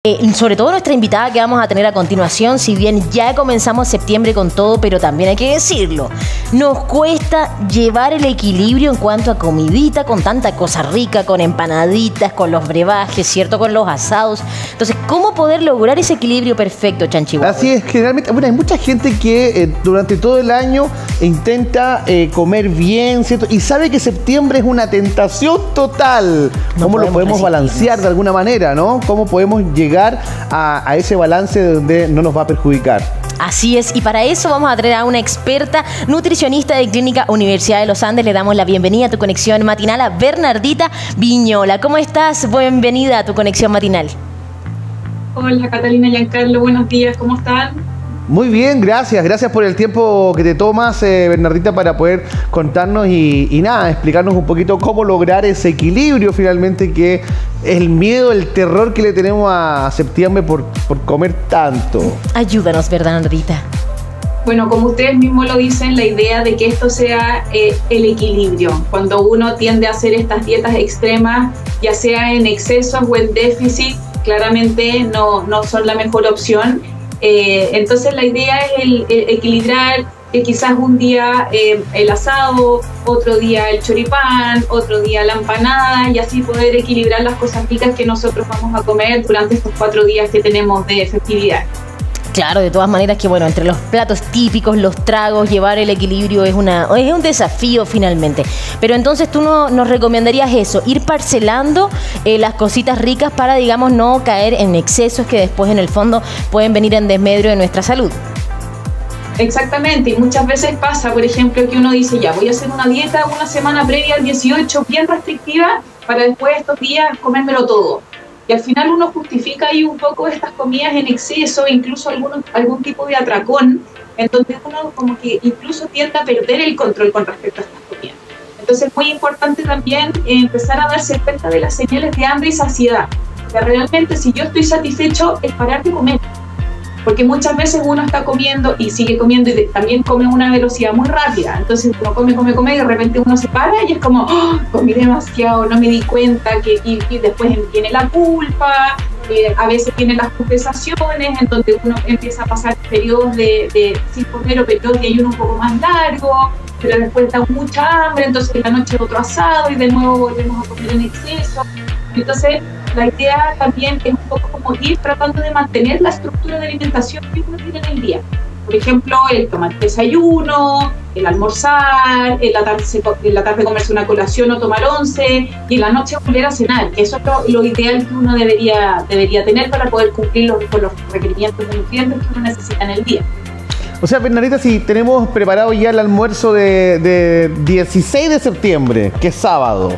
sobre todo nuestra invitada que vamos a tener a continuación, si bien ya comenzamos septiembre con todo, pero también hay que decirlo, nos cuesta llevar el equilibrio en cuanto a comidita, con tanta cosa rica, con empanaditas, con los brebajes, ¿cierto? Con los asados. Entonces, ¿cómo poder lograr ese equilibrio perfecto, Chanchihuahua? Así es, generalmente, bueno, hay mucha gente que durante todo el año intenta comer bien, ¿cierto? Y sabe que septiembre es una tentación total. ¿Cómo lo podemos balancear de alguna manera, no? ¿Cómo podemos llegar a ese balance donde no nos va a perjudicar? Así es, y para eso vamos a traer a una experta nutricionista de Clínica Universidad de los Andes. Le damos la bienvenida a tu conexión matinal a Bernardita Viñola. ¿Cómo estás? Bienvenida a tu conexión matinal. Hola Catalina y Giancarlo, buenos días, ¿cómo están? Muy bien, gracias. Gracias por el tiempo que te tomas, Bernardita, para poder contarnos y nada, explicarnos un poquito cómo lograr ese equilibrio finalmente, que es el miedo, el terror que le tenemos a septiembre por comer tanto. Ayúdanos, Bernardita. Bueno, como ustedes mismos lo dicen, la idea de que esto sea el equilibrio. Cuando uno tiende a hacer estas dietas extremas, ya sea en excesos o en déficit, claramente no son la mejor opción. Entonces la idea es el equilibrar quizás un día el asado, otro día el choripán, otro día la empanada, y así poder equilibrar las cosas ricas que nosotros vamos a comer durante estos 4 días que tenemos de festividad. Claro, de todas maneras que bueno, entre los platos típicos, los tragos, llevar el equilibrio es un desafío finalmente. Pero entonces tú nos recomendarías eso, ir parcelando las cositas ricas para, digamos, no caer en excesos que después en el fondo pueden venir en desmedro de nuestra salud. Exactamente, y muchas veces pasa, por ejemplo, que uno dice, ya, voy a hacer una dieta una semana previa al 18 bien restrictiva para después estos días comérmelo todo. Y al final uno justifica ahí un poco estas comidas en exceso, incluso algún tipo de atracón, en donde uno como que incluso tiende a perder el control con respecto a estas comidas. Entonces es muy importante también empezar a darse cuenta de las señales de hambre y saciedad. O sea, realmente si yo estoy satisfecho es parar de comer. Porque muchas veces uno está comiendo y sigue comiendo y también come a una velocidad muy rápida. Entonces uno come y de repente uno se para y es como, oh, comí demasiado, no me di cuenta, y después viene la culpa, a veces vienen las compensaciones, en donde uno empieza a pasar periodos de sin comer o periodos de ayuno un poco más largos, pero después da mucha hambre, entonces en la noche otro asado y de nuevo volvemos a comer en exceso. Entonces la idea también es un poco como ir tratando de mantener la estructura de alimentación que uno tiene en el día. Por ejemplo, el tomar desayuno, el almorzar, en la tarde comerse una colación o tomar once, y en la noche volver a cenar. Eso es lo ideal que uno debería tener para poder cumplir con los requerimientos de nutrientes que uno necesita en el día. O sea, Bernardita, si tenemos preparado ya el almuerzo de 16 de septiembre, que es sábado,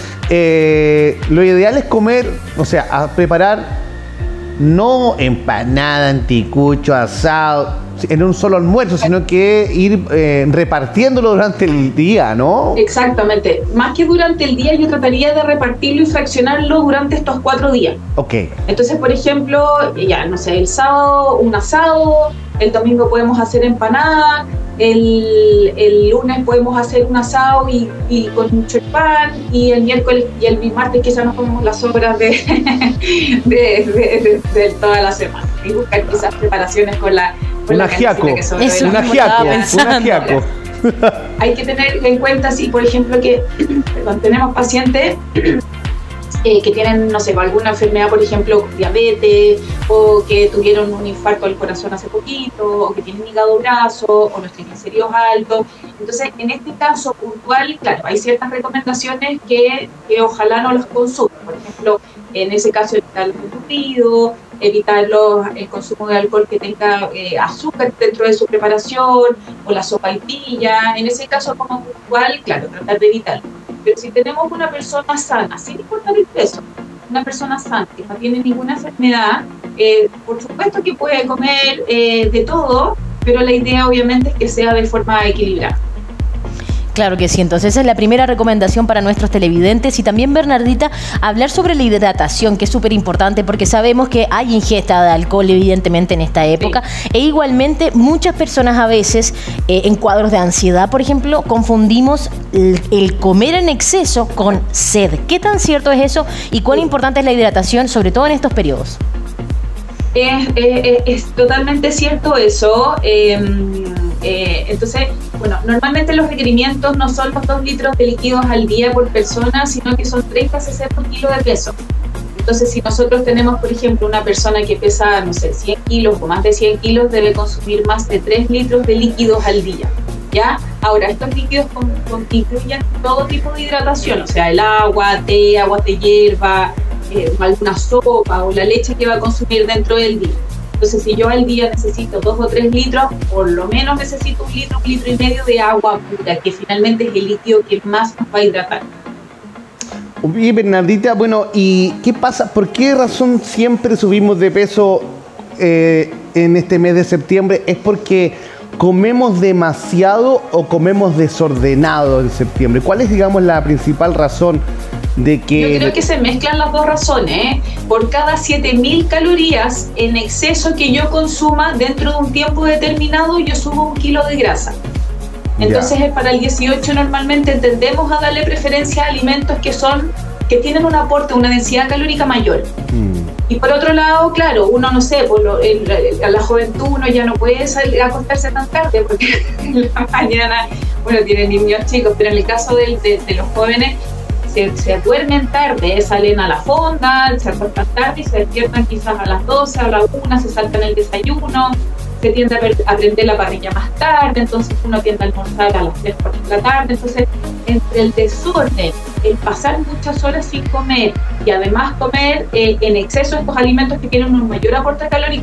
lo ideal es comer, o sea, a preparar no empanada, anticucho, asado en un solo almuerzo, sino que ir repartiéndolo durante el día, ¿no? Exactamente. Más que durante el día, yo trataría de repartirlo y fraccionarlo durante estos 4 días. Ok. Entonces, por ejemplo, ya, no sé, el sábado un asado, el domingo podemos hacer empanada, el lunes podemos hacer un asado y con un choripán, y el miércoles y el martes quizás nos comemos las sobras de toda la semana, y buscar quizás preparaciones con la ajiaco. Un ajiaco. Hay que tener en cuenta, si por ejemplo que tenemos pacientes que tienen, no sé, alguna enfermedad, por ejemplo, diabetes, o que tuvieron un infarto del corazón hace poquito, o que tienen hígado graso, o los triglicéridos altos. Entonces, en este caso puntual, claro, hay ciertas recomendaciones que ojalá no las consuman. Por ejemplo, en ese caso, evitar los embutidos, evitar el consumo de alcohol que tenga azúcar dentro de su preparación, o la sopaipilla. En ese caso, como puntual, claro, tratar de evitarlo. Pero si tenemos una persona sana, sin importar el peso, una persona sana que no tiene ninguna enfermedad, por supuesto que puede comer de todo, pero la idea obviamente es que sea de forma equilibrada. Claro que sí, entonces esa es la primera recomendación para nuestros televidentes. Y también, Bernardita, hablar sobre la hidratación, que es súper importante porque sabemos que hay ingesta de alcohol evidentemente en esta época, sí. E igualmente muchas personas a veces en cuadros de ansiedad, por ejemplo, confundimos el comer en exceso con sed. ¿Qué tan cierto es eso y cuán importante es la hidratación, sobre todo en estos periodos? Es totalmente cierto eso. Entonces, bueno, normalmente los requerimientos no son los 2 litros de líquidos al día por persona, sino que son 30 cc por kilo de peso. Entonces, si nosotros tenemos, por ejemplo, una persona que pesa, no sé, 100 kilos o más de 100 kilos, debe consumir más de 3 litros de líquidos al día, ¿ya? Ahora, estos líquidos incluyen todo tipo de hidratación, o sea, el agua, té, aguas de hierba, alguna sopa o la leche que va a consumir dentro del día. Entonces, si yo al día necesito 2 o 3 litros, por lo menos necesito 1 litro y medio de agua pura, que finalmente es el líquido que más nos va a hidratar. Y Bernardita, bueno, ¿y qué pasa? ¿Por qué razón siempre subimos de peso en este mes de septiembre? ¿Es porque comemos demasiado o comemos desordenado en septiembre? ¿Cuál es, digamos, la principal razón de que...? Yo creo que se mezclan las dos razones. Por cada 7.000 calorías en exceso que yo consuma dentro de un tiempo determinado, yo subo 1 kilo de grasa. Entonces, para el 18 normalmente tendemos a darle preferencia a alimentos que tienen un aporte, una densidad calórica mayor. Y por otro lado, claro, uno, no sé, a la juventud uno ya no puede salir a acostarse tan tarde porque en la mañana, bueno, tienen niños chicos, pero en el caso de los jóvenes, se duermen tarde, salen a la fonda, se acuestan tarde y se despiertan quizás a las 12, a la 1, se saltan el desayuno, se tiende a prender la parrilla más tarde, entonces uno tiende a almorzar a las 3 por la tarde. Entonces, entre el desorden, el pasar muchas horas sin comer y además comer en exceso estos alimentos que tienen un mayor aporte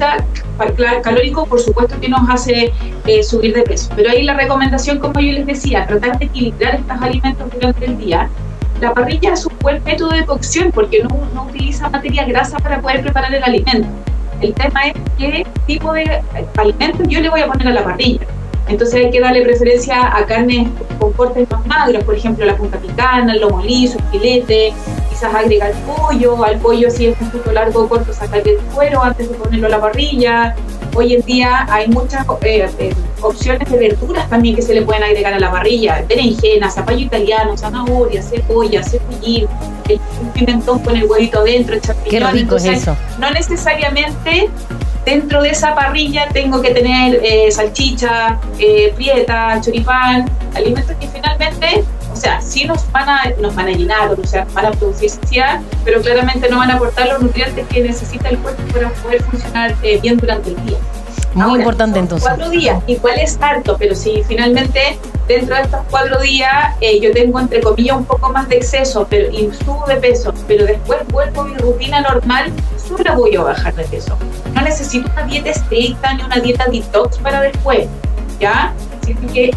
calórico, por supuesto que nos hace subir de peso. Pero ahí la recomendación, como yo les decía, tratar de equilibrar estos alimentos durante el día. La parrilla es un buen método de cocción porque no utiliza materia grasa para poder preparar el alimento. El tema es qué tipo de alimentos yo le voy a poner a la parrilla. Entonces hay que darle preferencia a carnes con cortes más magros, por ejemplo la punta picana, el lomo liso, el filete, quizás agregar pollo, al pollo si es un poco largo o corto sacarle el cuero antes de ponerlo a la parrilla. Hoy en día hay muchas opciones de verduras también que se le pueden agregar a la parrilla, berenjena, zapallo italiano, zanahoria, cebolla, cebollín, un pimentón con el huevito dentro, el champiñón. Qué rico. Entonces, es eso. No necesariamente dentro de esa parrilla tengo que tener salchicha, prieta, choripán, alimentos que finalmente, o sea, sí nos van a llenar, o sea, van a producir saciedad, pero claramente no van a aportar los nutrientes que necesita el cuerpo para poder funcionar bien durante el día. Muy importante entonces. 4 días, igual es harto, pero si finalmente dentro de estos 4 días yo tengo entre comillas un poco más de exceso y subo de peso, pero después vuelvo a mi rutina normal, solo voy a bajar de peso. No necesito una dieta estricta ni una dieta detox para después, ¿ya? Así que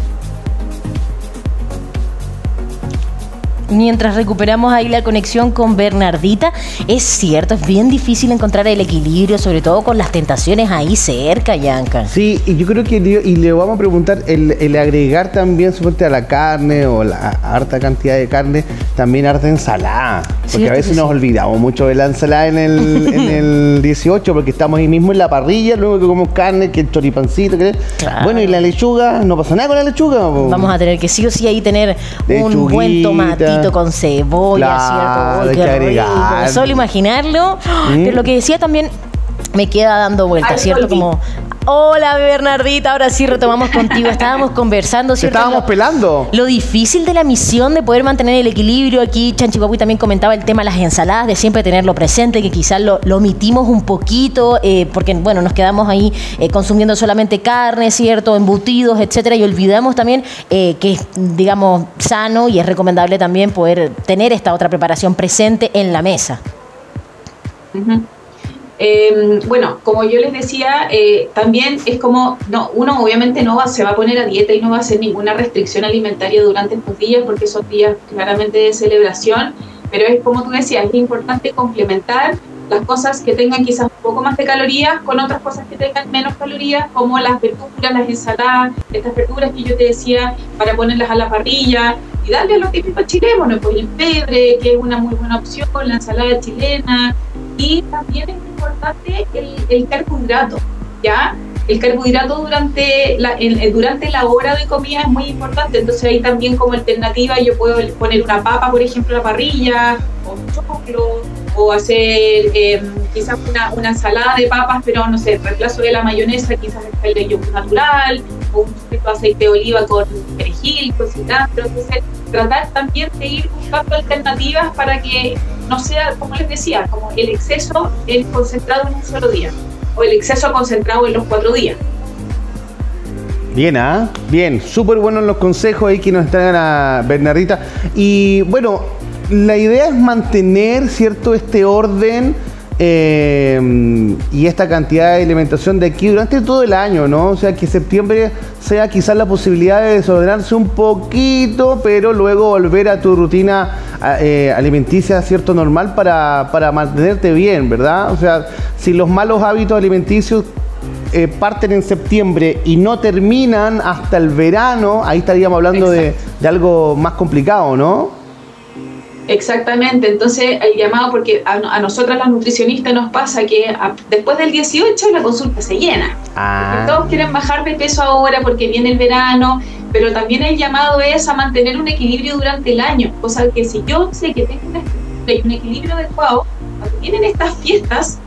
mientras recuperamos ahí la conexión con Bernardita, es cierto, es bien difícil encontrar el equilibrio, sobre todo con las tentaciones ahí cerca, Yanka. Sí, y yo creo que le vamos a preguntar el agregar también suerte a la carne o la harta cantidad de carne, también harta ensalada, porque a veces nos olvidamos mucho de la ensalada en el 18, porque estamos ahí mismo en la parrilla, luego que comemos carne, que el choripancito, claro. Bueno, y la lechuga, no pasa nada con la lechuga. Vamos a tener que sí o sí ahí tener un buen tomatito con cebolla, claro, ¿cierto? Qué rico. Solo imaginarlo. Pero lo que decía también me queda dando vueltas, ¿cierto? Como, hola Bernardita, ahora sí retomamos contigo. Estábamos conversando, ¿cierto? Estábamos pelando. Lo difícil de la misión de poder mantener el equilibrio. Aquí Chanchi Papuy también comentaba el tema de las ensaladas, de siempre tenerlo presente, que quizás lo omitimos un poquito, porque bueno, nos quedamos ahí consumiendo solamente carne, ¿cierto? Embutidos, etcétera, y olvidamos también que es, digamos, sano y es recomendable también poder tener esta otra preparación presente en la mesa. Bueno, como yo les decía, también es como, uno obviamente se va a poner a dieta y no va a hacer ninguna restricción alimentaria durante estos días porque son días claramente de celebración, pero es como tú decías, es importante complementar las cosas que tengan quizás un poco más de calorías con otras cosas que tengan menos calorías, como las verduras, las ensaladas, estas verduras que yo te decía, para ponerlas a la parrilla y darle a lo típico chileno, el pollo en pebre, que es una muy buena opción, la ensalada chilena. Y también es importante el carbohidrato, ¿ya? El carbohidrato durante la hora de comida es muy importante, entonces ahí también como alternativa yo puedo poner una papa, por ejemplo, a la parrilla, o un choclo, o hacer quizás una ensalada de papas, pero no sé, el reemplazo de la mayonesa quizás es el yogur natural, o un poquito de aceite de oliva con perejil, con cilantro. Entonces, tratar también de ir buscando alternativas para que no sea, como les decía, como el exceso es concentrado en un solo día, o el exceso concentrado en los 4 días. Bien, ¿ah? Bien, súper buenos los consejos ahí que nos traen a Bernardita. Y bueno, la idea es mantener, ¿cierto?, este orden y esta cantidad de alimentación de aquí durante todo el año, ¿no? O sea, que septiembre sea quizás la posibilidad de desordenarse un poquito, pero luego volver a tu rutina alimenticia, ¿cierto?, normal para mantenerte bien, ¿verdad? O sea, si los malos hábitos alimenticios parten en septiembre y no terminan hasta el verano, ahí estaríamos hablando de algo más complicado, ¿no? Exactamente, entonces el llamado, porque a nosotras las nutricionistas nos pasa que después del 18 la consulta se llena. Todos quieren bajar de peso ahora porque viene el verano, pero también el llamado es a mantener un equilibrio durante el año, cosa que si yo sé que tengo un equilibrio adecuado, cuando vienen estas fiestas,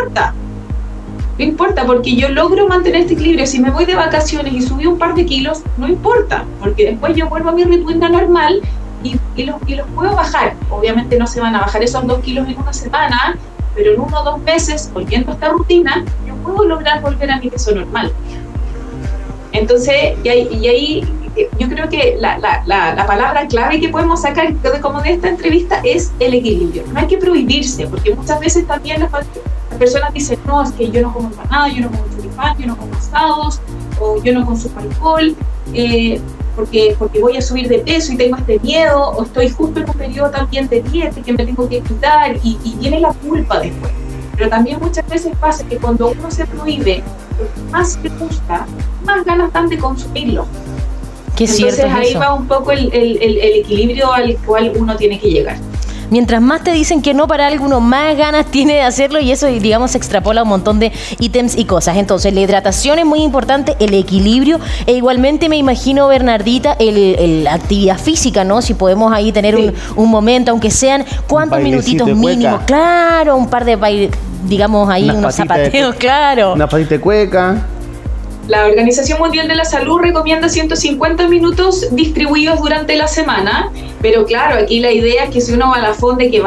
no importa, porque yo logro mantener este equilibrio. Si me voy de vacaciones y subí un par de kilos, no importa, porque después yo vuelvo a mi rutina normal y los puedo bajar. Obviamente no se van a bajar esos 2 kilos en una semana, pero en 1 o 2 meses, volviendo a esta rutina, yo puedo lograr volver a mi peso normal. Entonces, y ahí yo creo que la palabra clave que podemos sacar como de esta entrevista es el equilibrio. No hay que prohibirse, porque muchas veces también las personas dicen, no, es que yo no como empanada, yo no como choripán, yo no como asados, o yo no consumo alcohol, porque voy a subir de peso y tengo este miedo, o estoy justo en un periodo también de dieta que me tengo que quitar, y viene la culpa después. Pero también muchas veces pasa que cuando uno se prohíbe, lo que más le gusta, más ganas dan de consumirlo. Entonces ahí va un poco el equilibrio al cual uno tiene que llegar. Mientras más te dicen que no para algo, uno más ganas tiene de hacerlo, y eso, digamos, se extrapola un montón de ítems y cosas. Entonces, la hidratación es muy importante, el equilibrio, e igualmente me imagino, Bernardita, la actividad física, ¿no? Si podemos ahí tener un momento, aunque sean cuántos minutitos mínimos. Claro, un par de bailes, digamos, ahí unos zapateos, claro. Una patita de cueca. La Organización Mundial de la Salud recomienda 150 minutos distribuidos durante la semana, pero claro, aquí la idea es que si uno va a la fonda que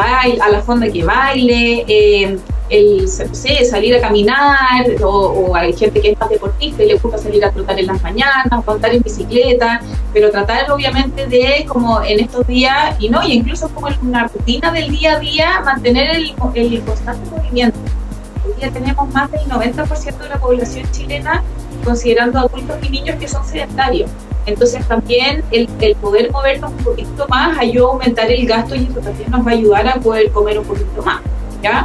baile, salir a caminar, o hay gente que es más deportista y le gusta salir a trotar en las mañanas, o andar en bicicleta, pero tratar obviamente de, como en estos días, y incluso como en una rutina del día a día, mantener el constante movimiento. Hoy día tenemos más del 90% de la población chilena, considerando adultos y niños, que son sedentarios. Entonces también el poder movernos un poquito más ayuda a aumentar el gasto, y eso también nos va a ayudar a poder comer un poquito más, ¿ya?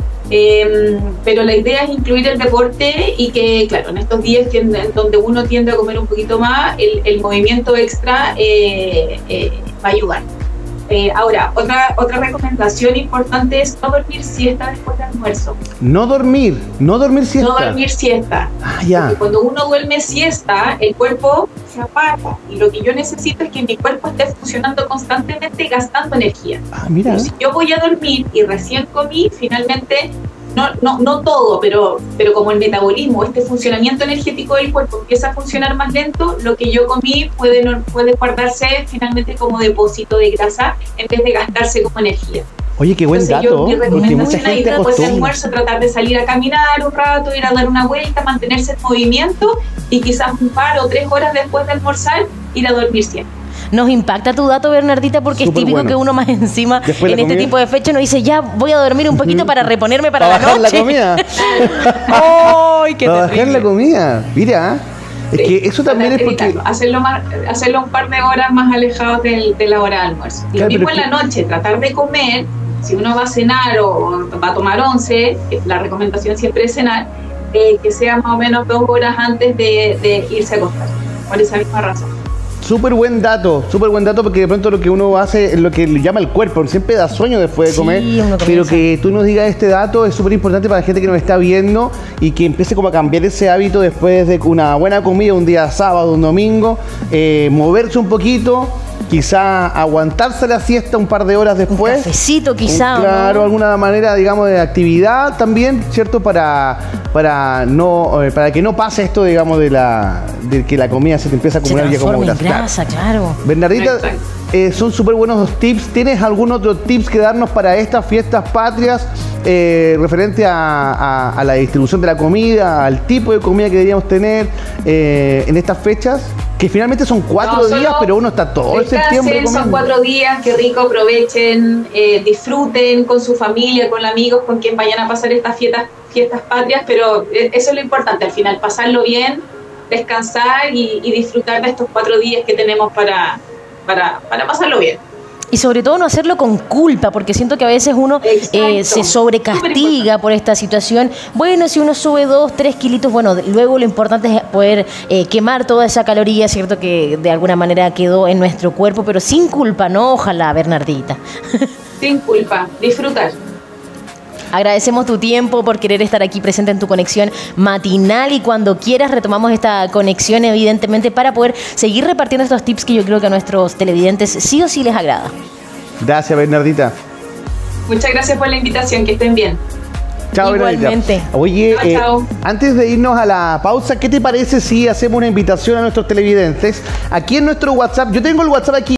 Pero la idea es incluir el deporte, y que, claro, en estos días donde uno tiende a comer un poquito más, el movimiento extra va a ayudar. Ahora, otra recomendación importante es no dormir siesta después del almuerzo. No dormir siesta. No dormir siesta. Ya. Porque cuando uno duerme siesta, el cuerpo se apaga, y lo que yo necesito es que mi cuerpo esté funcionando constantemente, gastando energía. Mira. Pero si yo voy a dormir y recién comí, finalmente no todo, pero como el metabolismo, este funcionamiento energético del cuerpo empieza a funcionar más lento, lo que yo comí puede guardarse finalmente como depósito de grasa en vez de gastarse como energía. Oye, qué buen dato. Mi recomendación ahí después del almuerzo, tratar de salir a caminar un rato, ir a dar una vuelta, mantenerse en movimiento, y quizás un par o 3 horas después de almorzar, ir a dormir siempre. Nos impacta tu dato, Bernardita, porque Súper es típico que uno más encima en este tipo de fecha nos dice, ya voy a dormir un poquito para reponerme para la noche. Bajar la comida. ¡Ay, qué para terrible! bajar la comida. Mira, es que eso también es porque... Hacerlo un par de horas más alejados de la hora de almuerzo. Y lo mismo en la noche, tratar de comer, si uno va a cenar o va a tomar once, la recomendación siempre es cenar, que sea más o menos 2 horas antes de irse a acostar, por esa misma razón. Súper buen dato, porque de pronto lo que uno hace es lo que le llama el cuerpo, siempre da sueño después de comer, pero que tú nos digas este dato es súper importante para la gente que nos está viendo, y que empiece como a cambiar ese hábito después de una buena comida, un día sábado, un domingo, moverse un poquito, quizá aguantarse la siesta un par de horas después. Cafecito quizá. Claro, ¿no? alguna manera, digamos, de actividad también, ¿cierto? Para que no pase esto, digamos, de que la comida se te empieza a acumular ya como grasa. Grasa, claro. Bernardita, son súper buenos los tips. ¿Tienes algún otro tips que darnos para estas fiestas patrias referente a la distribución de la comida, al tipo de comida que deberíamos tener en estas fechas? Que finalmente son 4 días, pero uno está todo el septiembre comiendo. Son 4 días, qué rico, aprovechen, disfruten con su familia, con amigos, con quien vayan a pasar estas fiestas patrias, pero eso es lo importante, al final, pasarlo bien, descansar y disfrutar de estos 4 días que tenemos para pasarlo bien. Y sobre todo no hacerlo con culpa, porque siento que a veces uno se sobrecastiga por esta situación. Bueno, si uno sube 2, 3 kilitos, bueno, luego lo importante es poder quemar toda esa caloría, ¿cierto? Que de alguna manera quedó en nuestro cuerpo, pero sin culpa, ¿no? Ojalá, Bernardita. Sin culpa, disfrutar. Agradecemos tu tiempo por querer estar aquí presente en tu conexión matinal y cuando quieras retomamos esta conexión evidentemente para poder seguir repartiendo estos tips que yo creo que a nuestros televidentes sí o sí les agrada. Gracias, Bernardita. Muchas gracias por la invitación, que estén bien. Chao, igualmente. Bernardita. Oye, chao. Antes de irnos a la pausa, ¿qué te parece si hacemos una invitación a nuestros televidentes? Aquí en nuestro WhatsApp, yo tengo el WhatsApp aquí.